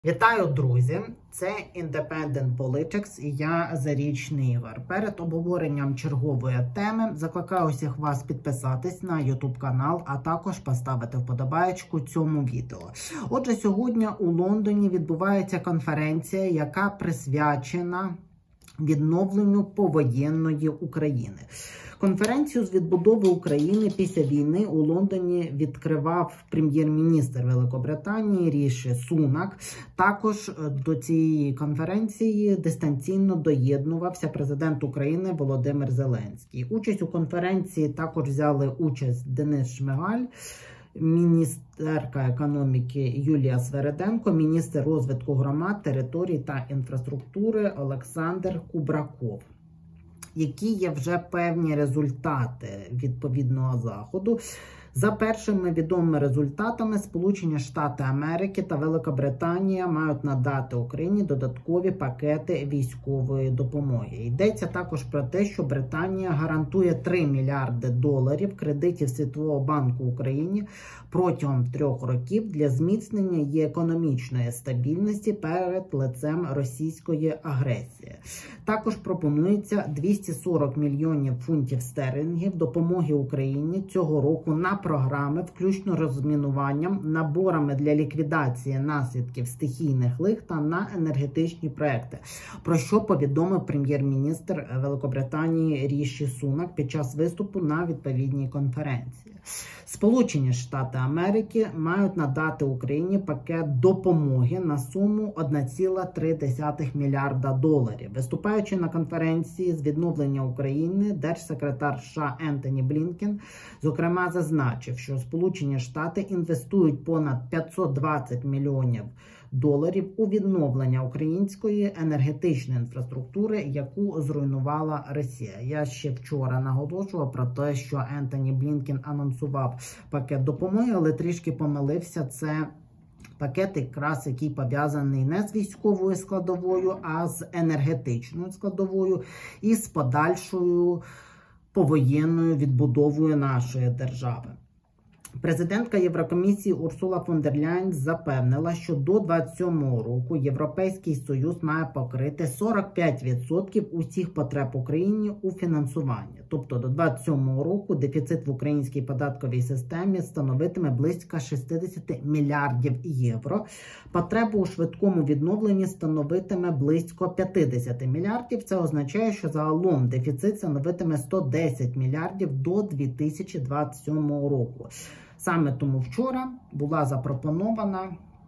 Вітаю, друзі! Це Independent Politics і я Зарічний Ігор. Перед обговоренням чергової теми закликаю усіх вас підписатись на YouTube канал, а також поставити вподобаєчку цьому відео. Отже, сьогодні у Лондоні відбувається конференція, яка присвячена відновленню повоєнної України. Конференцію з відбудови України після війни у Лондоні відкривав прем'єр-міністр Великобританії Ріші Сунак. Також до цієї конференції дистанційно доєднувався президент України Володимир Зеленський. Участь у конференції також взяли участь Денис Шмигаль, міністерка економіки Юлія Свериденко, міністр розвитку громад, територій та інфраструктури Олександр Кубраков. Які є вже певні результати відповідного заходу? За першими відомими результатами, Сполучені Штати Америки та Великобританія мають надати Україні додаткові пакети військової допомоги. Йдеться також про те, що Британія гарантує $3 мільярди кредитів Світового банку Україні протягом 3 років для зміцнення її економічної стабільності перед лицем російської агресії. Також пропонується 240 мільйонів фунтів стерлінгів допомоги Україні цього року на програми, включно розмінуванням, наборами для ліквідації наслідків стихійних лих та на енергетичні проекти, про що повідомив прем'єр-міністр Великобританії Ріші Сунак під час виступу на відповідній конференції. Сполучені Штати Америки мають надати Україні пакет допомоги на суму $1,3 мільярда. Виступаючи на конференції з відновлення України, держсекретар США Ентоні Блінкен, зокрема, зазначив, що Сполучені Штати інвестують понад $520 мільйонів у відновлення української енергетичної інфраструктури, яку зруйнувала Росія. Я ще вчора наголошував про те, що Ентоні Блінкен анонсував пакет допомоги, але трішки помилився. Це пакет якраз, який пов'язаний не з військовою складовою, а з енергетичною складовою і з подальшою повоєнною відбудовою нашої держави. Президентка Єврокомісії Урсула фон дер Ляєн запевнила, що до 2027 року Європейський Союз має покрити 45% усіх потреб Україні у фінансуванні. Тобто до 2027 року дефіцит в українській податковій системі становитиме близько 60 мільярдів євро. Потреба у швидкому відновленні становитиме близько 50 мільярдів. Це означає, що загалом дефіцит становитиме 110 мільярдів до 2027 року. Саме тому вчора була запропонована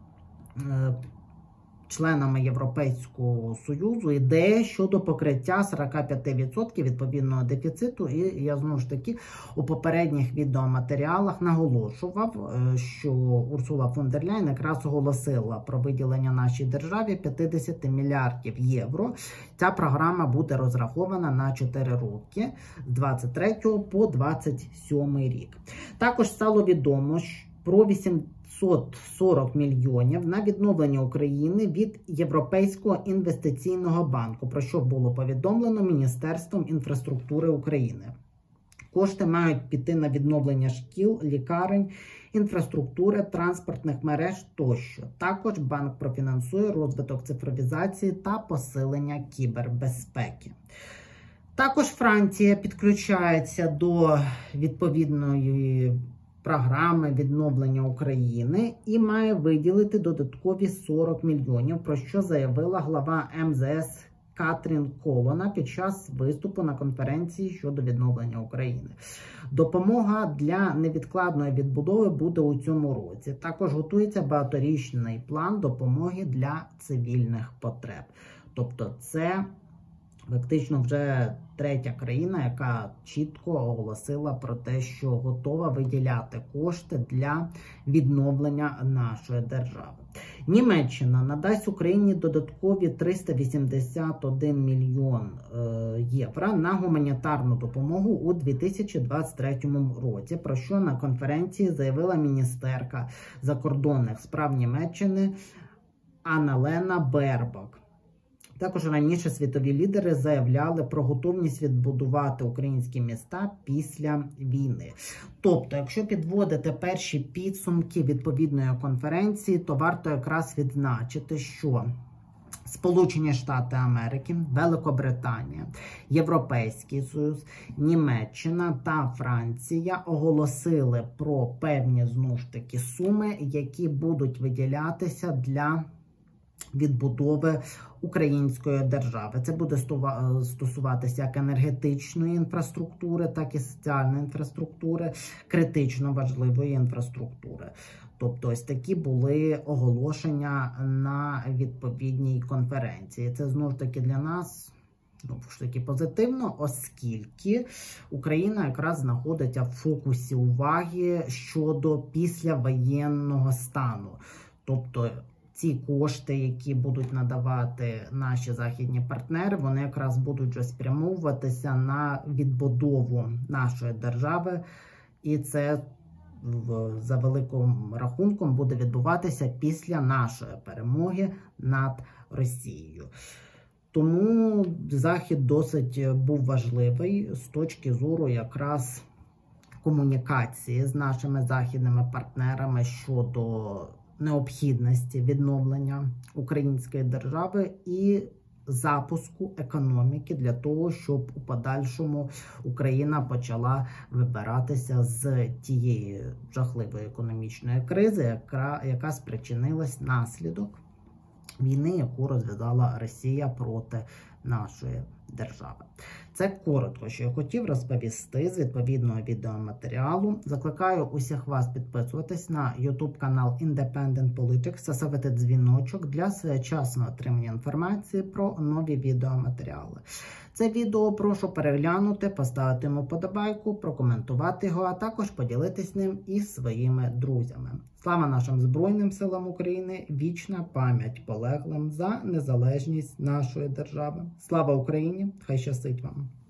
членами Європейського Союзу ідея щодо покриття 45% відповідного дефіциту. І я, знову ж таки, у попередніх відеоматеріалах наголошував, що Урсула фон дер Ляєн якраз оголосила про виділення нашій державі 50 мільярдів євро. Ця програма буде розрахована на 4 роки, з 23 по 27 рік. Також стало відомо про 840 мільйонів на відновлення України від Європейського інвестиційного банку, про що було повідомлено Міністерством інфраструктури України. Кошти мають піти на відновлення шкіл, лікарень, інфраструктури, транспортних мереж тощо. Також банк профінансує розвиток цифровізації та посилення кібербезпеки. Також Франція підключається до відповідної програми відновлення України і має виділити додаткові 40 мільйонів, про що заявила глава МЗС Катрін Колона під час виступу на конференції щодо відновлення України. Допомога для невідкладної відбудови буде у цьому році. Також готується багаторічний план допомоги для цивільних потреб. Тобто це фактично вже третя країна, яка чітко оголосила про те, що готова виділяти кошти для відновлення нашої держави. Німеччина надасть Україні додаткові 381 мільйон євро на гуманітарну допомогу у 2023 році, про що на конференції заявила міністерка закордонних справ Німеччини Анна-Лена Бербок. Також раніше світові лідери заявляли про готовність відбудувати українські міста після війни. Тобто, якщо підводити перші підсумки відповідної конференції, то варто якраз відзначити, що Сполучені Штати Америки, Великобританія, Європейський Союз, Німеччина та Франція оголосили про певні, знову ж таки, суми, які будуть виділятися для відбудови української держави. Це буде стосуватися як енергетичної інфраструктури, так і соціальної інфраструктури, критично важливої інфраструктури. Тобто ось такі були оголошення на відповідній конференції. Це знову ж таки для нас позитивно, оскільки Україна якраз знаходиться в фокусі уваги щодо післявоєнного стану. Тобто ці кошти, які будуть надавати наші західні партнери, вони якраз будуть вже спрямовуватися на відбудову нашої держави. І це за великим рахунком буде відбуватися після нашої перемоги над Росією. Тому Захід досить був важливий з точки зору якраз комунікації з нашими західними партнерами щодо необхідності відновлення української держави і запуску економіки для того, щоб у подальшому Україна почала вибиратися з тієї жахливої економічної кризи, яка спричинилась внаслідок війни, яку розв'язала Росія проти нашої держави. Це коротко, що я хотів розповісти з відповідного відеоматеріалу. Закликаю усіх вас підписуватись на YouTube канал Independent Politics та ставити дзвіночок для своєчасного отримання інформації про нові відеоматеріали. Це відео прошу переглянути, поставити йому подобайку, прокоментувати його, а також поділитись ним із своїми друзями. Слава нашим Збройним силам України, вічна пам'ять полеглим за незалежність нашої держави. Слава Україні! Хай щастить вам!